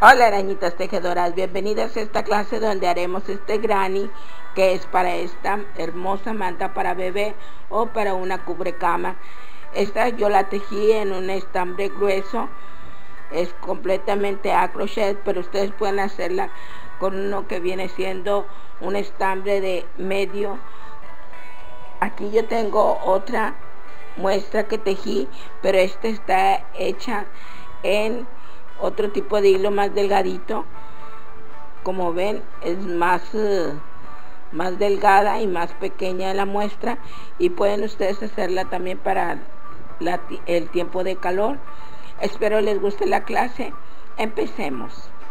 Hola arañitas tejedoras, bienvenidas a esta clase donde haremos este granny que es para esta hermosa manta para bebé o para una cubrecama. Esta yo la tejí en un estambre grueso, es completamente a crochet, pero ustedes pueden hacerla con uno que viene siendo un estambre de medio. Aquí yo tengo otra muestra que tejí, pero esta está hecha en otro tipo de hilo más delgadito. Como ven, es más delgada y más pequeña la muestra, y pueden ustedes hacerla también para el tiempo de calor. Espero les guste la clase. Empecemos.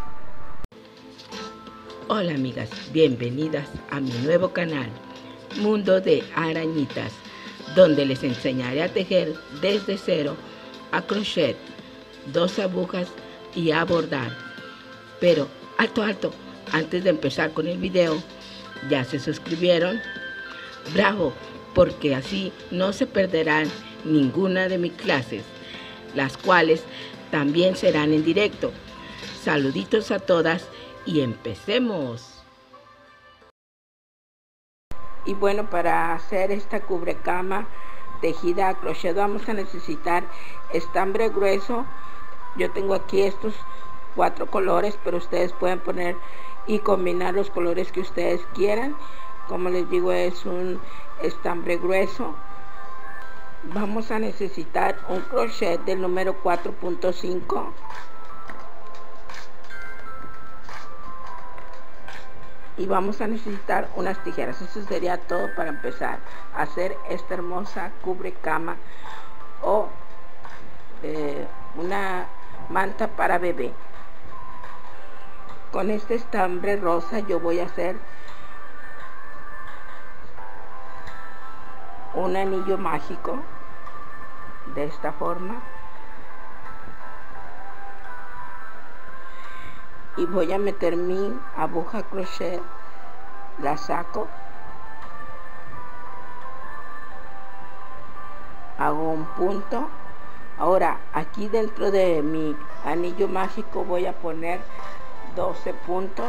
Hola amigas, bienvenidas a mi nuevo canal Mundo de Arañitas, donde les enseñaré a tejer desde cero a crochet, 2 agujas y a bordar. Pero alto, antes de empezar con el video, ¿ya se suscribieron? ¡Bravo! Porque así no se perderán ninguna de mis clases, las cuales también serán en directo. Saluditos a todas y empecemos. Y bueno, para hacer esta cubrecama tejida a crochet vamos a necesitar estambre grueso. Yo tengo aquí estos 4 colores, pero ustedes pueden poner y combinar los colores que ustedes quieran. Como les digo, es un estambre grueso. Vamos a necesitar un crochet del número 4.5. Y vamos a necesitar unas tijeras. Eso sería todo para empezar a hacer esta hermosa cubrecama o una manta para bebé. Con este estambre rosa yo voy a hacer un anillo mágico de esta forma, y voy a meter mi aguja crochet, la saco, hago un punto. Ahora aquí dentro de mi anillo mágico voy a poner 12 puntos.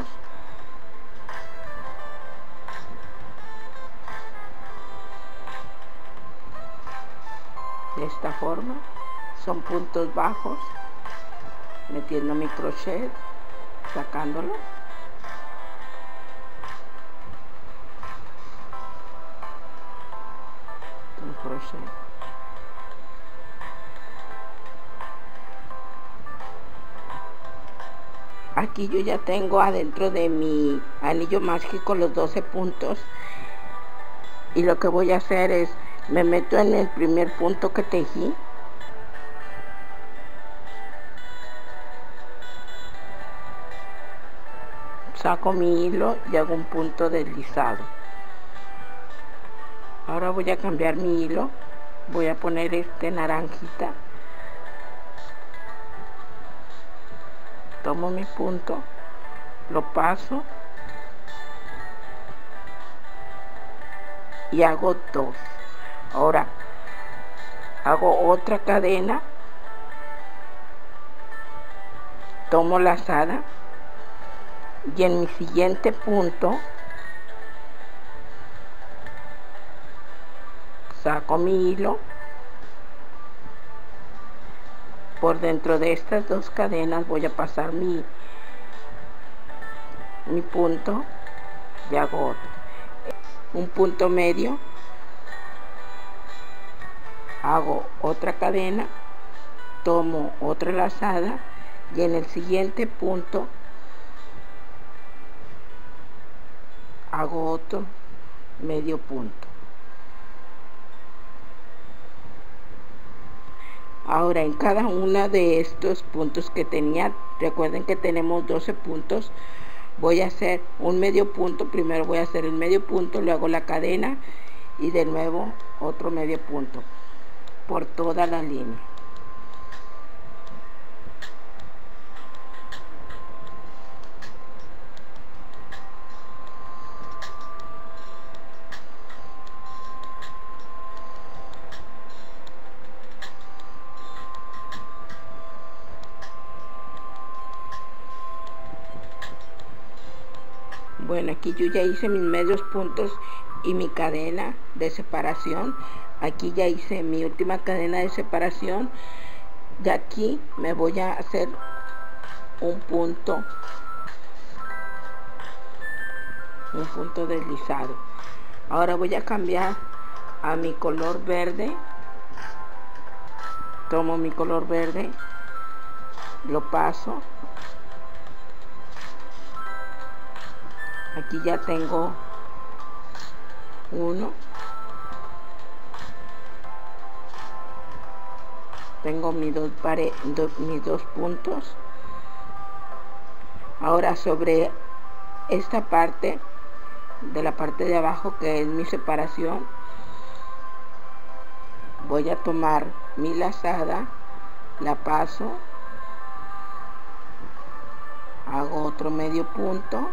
De esta forma, son puntos bajos, metiendo mi crochet, sacándolo. Un crochet. Aquí yo ya tengo adentro de mi anillo mágico los 12 puntos, y lo que voy a hacer es me meto en el primer punto que tejí, saco mi hilo y hago un punto deslizado. Ahora voy a cambiar mi hilo, voy a poner este naranjita, tomo mi punto, lo paso y hago 2. Ahora hago otra cadena, tomo lazada y en mi siguiente punto saco mi hilo. Por dentro de estas 2 cadenas voy a pasar mi punto y hago otro, un punto medio, hago otra cadena, tomo otra lazada y en el siguiente punto hago otro medio punto. Ahora en cada una de estos puntos que tenía, recuerden que tenemos 12 puntos, voy a hacer un medio punto. Primero voy a hacer el medio punto, luego hago la cadena y de nuevo otro medio punto por toda la línea. Bueno, aquí yo ya hice mis medios puntos y mi cadena de separación. Aquí ya hice mi última cadena de separación. De aquí me voy a hacer un punto deslizado. Ahora voy a cambiar a mi color verde. Tomo mi color verde, lo paso. Aquí ya tengo uno. Tengo mis dos puntos. Ahora sobre esta parte de la parte de abajo, que es mi separación, voy a tomar mi lazada, la paso, hago otro medio punto.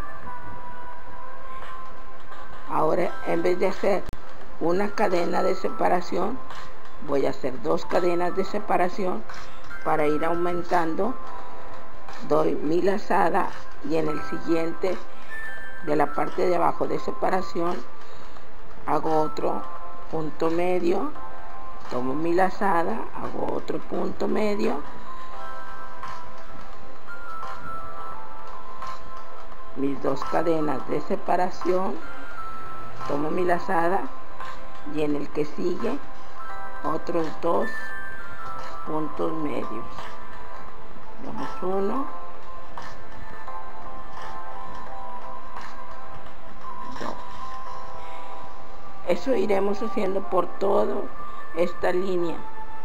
Ahora, en vez de hacer una cadena de separación, voy a hacer dos cadenas de separación para ir aumentando. Doy mi lazada y en el siguiente de la parte de abajo de separación hago otro punto medio, tomo mi lazada, hago otro punto medio, mis dos cadenas de separación, tomo mi lazada y en el que sigue otros dos puntos medios. Damos uno, dos. Eso iremos haciendo por toda esta línea.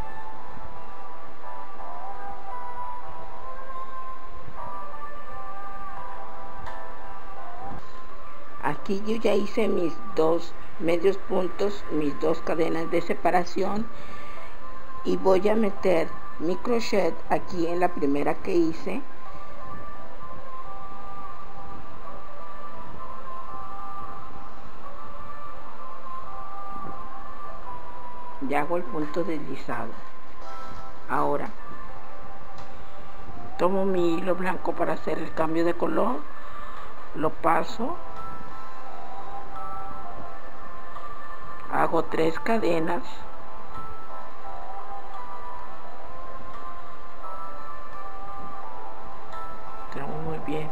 Aquí yo ya hice mis dos medios puntos, mis dos cadenas de separación, y voy a meter mi crochet aquí en la primera que hice. Ya hago el punto deslizado. Ahora tomo mi hilo blanco para hacer el cambio de color, lo paso, hago 3 cadenas, estamos muy bien,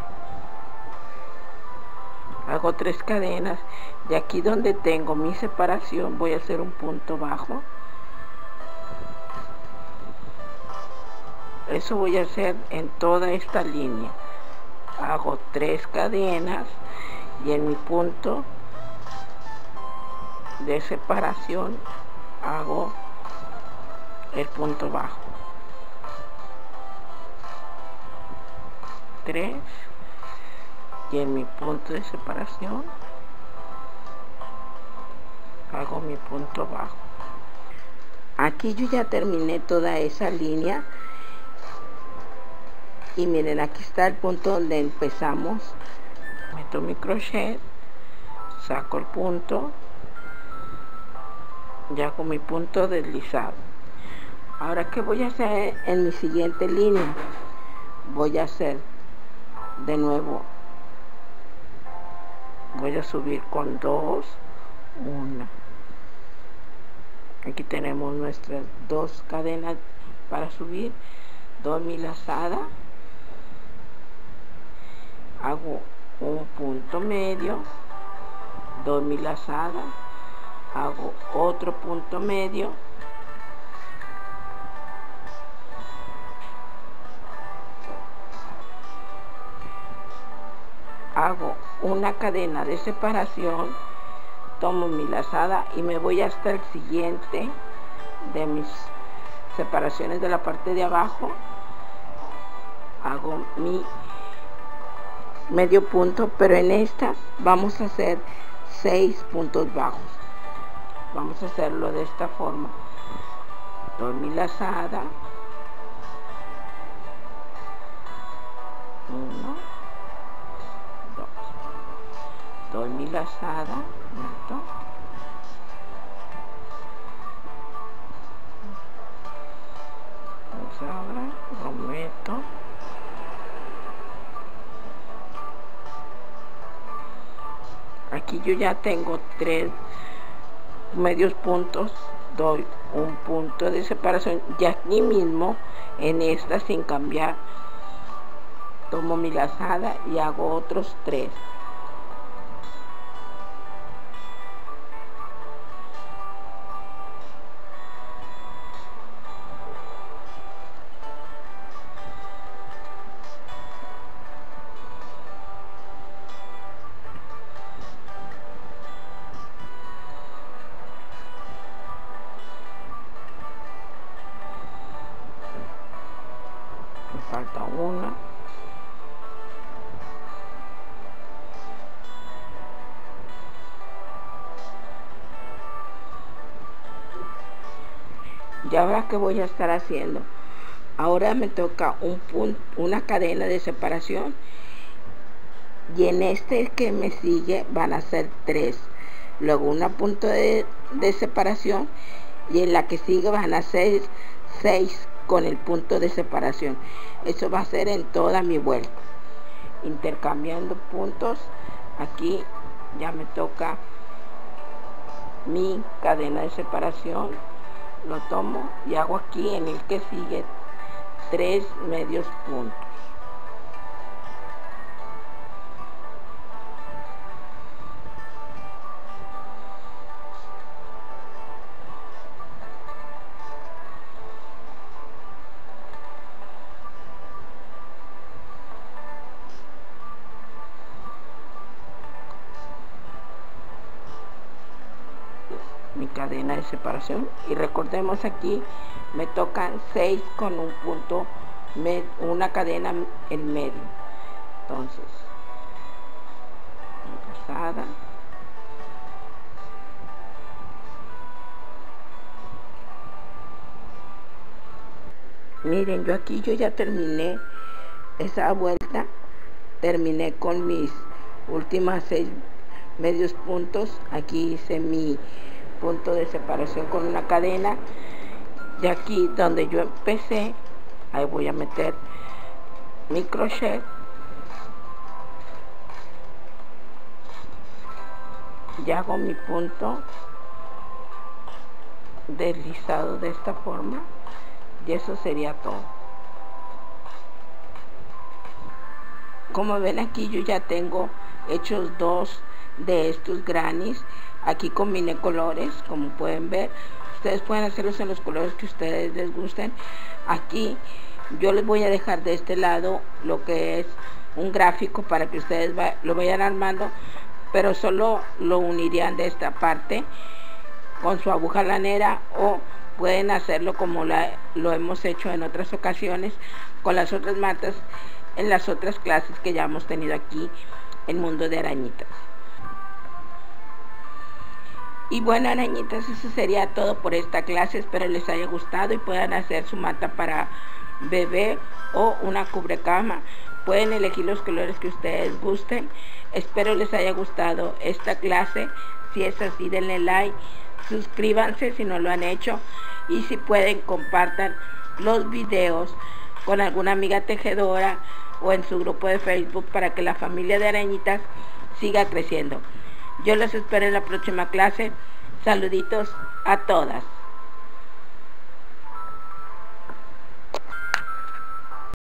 hago 3 cadenas, y aquí donde tengo mi separación voy a hacer un punto bajo. Eso voy a hacer en toda esta línea. Hago 3 cadenas y en mi punto de separación hago el punto bajo. 3 y en mi punto de separación hago mi punto bajo. Aquí yo ya terminé toda esa línea y miren, aquí está el punto donde empezamos. Meto mi crochet, saco el punto y hago mi punto deslizado. Ahora, ¿qué voy a hacer en mi siguiente línea? Voy a hacer de nuevo, voy a subir con 2, 1. Aquí tenemos nuestras 2 cadenas para subir. Doy mi lazada, hago un punto medio, doy mi lazada, hago otro punto medio, hago una cadena de separación, tomo mi lazada y me voy hasta el siguiente de mis separaciones de la parte de abajo, hago mi medio punto, pero en esta vamos a hacer 6 puntos bajos. Vamos a hacerlo de esta forma. Doy mi lazada, 1, 2, doy mi lazada, meto, ahora lo meto, Aquí yo ya tengo 3 medios puntos, doy un punto de separación y aquí mismo en esta, sin cambiar, tomo mi lazada y hago otros 3. Me falta una. Y ahora, ¿qué voy a estar haciendo? Ahora me toca una cadena de separación y en este que me sigue van a ser 3, luego una punto de separación y en la que sigue van a ser 6 con el punto de separación. Eso va a ser en toda mi vuelta, intercambiando puntos. Aquí ya me toca mi cadena de separación, lo tomo y hago aquí en el que sigue 3 medios puntos. Mi cadena de separación y recordemos, aquí me tocan 6 con un punto, una cadena en medio. Entonces, pasada, miren, yo aquí ya terminé esa vuelta, terminé con mis últimas 6 medios puntos. Aquí hice mi punto de separación con una cadena y aquí donde yo empecé, ahí voy a meter mi crochet y hago mi punto deslizado de esta forma y eso sería todo. Como ven, aquí yo ya tengo hechos 2 de estos grannies. Aquí combiné colores, como pueden ver. Ustedes pueden hacerlos en los colores que ustedes les gusten. Aquí yo les voy a dejar de este lado lo que es un gráfico para que ustedes lo vayan armando, pero solo lo unirían de esta parte con su aguja lanera, o pueden hacerlo como lo hemos hecho en otras ocasiones con las otras mantas en las otras clases que ya hemos tenido aquí en Mundo de Arañitas. Y bueno, arañitas, eso sería todo por esta clase. Espero les haya gustado y puedan hacer su manta para bebé o una cubrecama. Pueden elegir los colores que ustedes gusten. Espero les haya gustado esta clase. Si es así, denle like, suscríbanse si no lo han hecho, y si pueden, compartan los videos con alguna amiga tejedora o en su grupo de Facebook para que la familia de arañitas siga creciendo. Yo los espero en la próxima clase. Saluditos a todas.